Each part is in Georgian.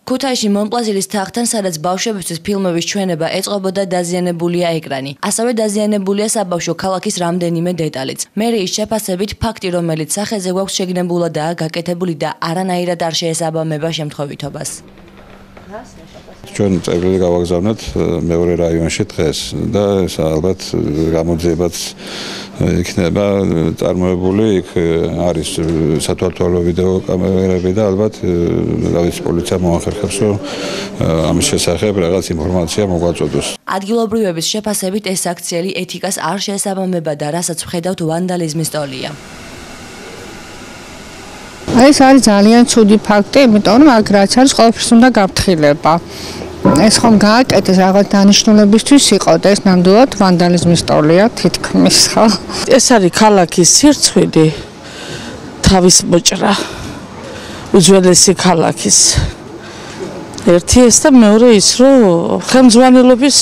ქუთაისში მონპლაზირის თაღთან, სადაც ბავშვებისთვის ფილმების ჩვენება ეწყობოდა, დაზიანებულია ეკრანი. ასევე დაზიანებულია საბავშვო ქალაქის რამდენიმე დეტალიც. მერიის შეფასებით, ფაქტი, რომელიც სახეზე გვაქვს შეგნებულადაა გაკეთებული და არანაირად არ შეესაბამება შემთხვევითობას. ჩვენ წევრები გავაგზავნეთ მეორე რაიონში დღეს და ეს ალბათ გამოძიებაც იქნება წარმოებული, იქ არის სათვალთვალო ვიდეო კამერები და ალბათ რაღაც პოლიცია მოახერხებს, რომ ამის შესახებ რაღაც ინფორმაცია მოგვაწოდოს. ადგილობრივების შეფასებით ეს აქციელი ეთიკას არ შეესაბამება და რასაც ვხედავთ ვანდალიზმის ტოლია. ეს არის ძალიან ცუდი ფაქტი, იმიტომ რომ აქ რაც არის ყველაფერს უნდა გაფრთხილება. ეს ხომ გააკეთეს რაღაც დანიშნულებისთვის იყო და ეს ნამდვილად ვანდალიზმის ტოლია თითქმის, ხო? ეს არის ქალაქის სირცხვილი, თავის მოჭრა, უძველესი ქალაქის. ერთი ეს და მეორე ის, რომ ხელმძღვანელობის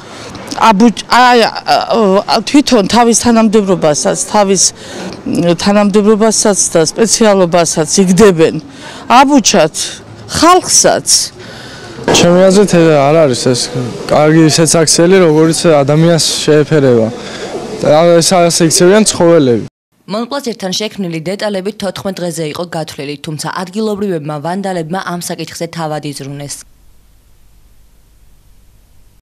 თვითონ თავის თანამდებობასაც და სპეციალობასაც იგდებენ აბუჩათ ხალხსაც. ჩემი აზრით არ არის ეს კარგი ისეთ აქციელი, როგორც ადამიანს შეეფერება. ეს აქციებიან ცხოველები. მონპლაზირთან შექმნილი დეტალები 14 დღეზე იყო გათვლილი, თუმცა ადგილობრივებმა ვანდალებმა ამ საკითხზე თავად იზრუნეს.